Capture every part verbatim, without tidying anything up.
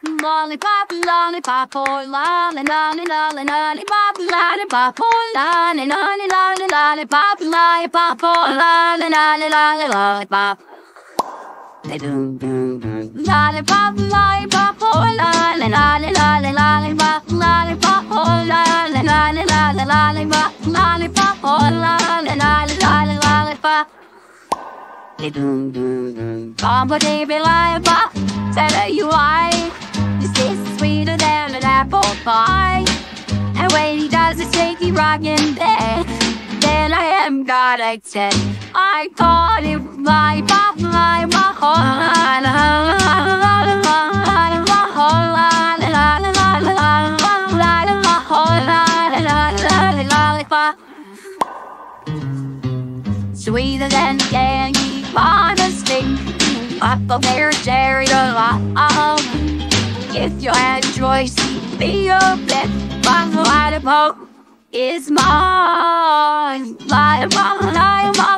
Lollipop, lollipop, oh lolly, lolly, lolly, lollipop, lollipop, oh lolly, lolly, lolly, lollipop, lollipop, oh lolly, lolly, lolly, lollipop. Doom, doom, doom. Lollipop, lollipop, oh lolly, lolly, lolly, lollipop, lollipop, oh lolly, lolly, lolly, lollipop, lollipop, oh lolly, lolly, lolly, lollipop. Doom, doom, doom. Come on, baby, lollipop, tell you why. This tastes sweeter than an apple pie. And when he does a shaky rockin' bed, then I am God, I said. I call him my pop, my pop, lollipop. Sweeter than candy, honestly. Huckleberry, cherry, the love. If you had a choice, be a bit. My lollipop is mine. Lollipop, lollipop,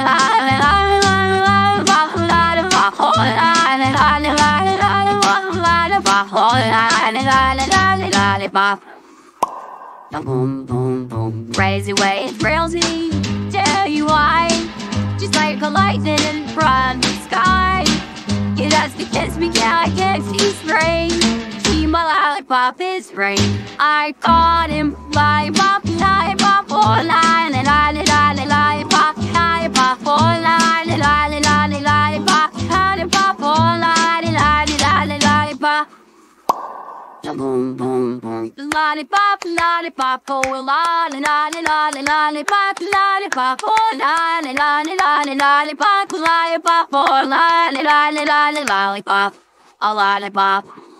lollipop. Boom, boom, boom. Crazy way it thrills me. Tell you why. Just like a lightning in from the sky. It has to kiss me, yeah, I can't see straight. See my lollipop is rain. I caught him, lollipop, lollipop, oh lolly, lolly, lolly, lollipop, lollipop, oh lolly, lolly, lolly, lollipop, lollipop, oh lolly, lolly, lolly, lollipop. Boom, boom, boom. Lollipop, lollipop, oh lolly, lolly, lolly, lollipop, lollipop, oh lolly, lolly, lolly, lollipop, lollipop, oh lolly, lolly, lolly, lollipop, a lollipop.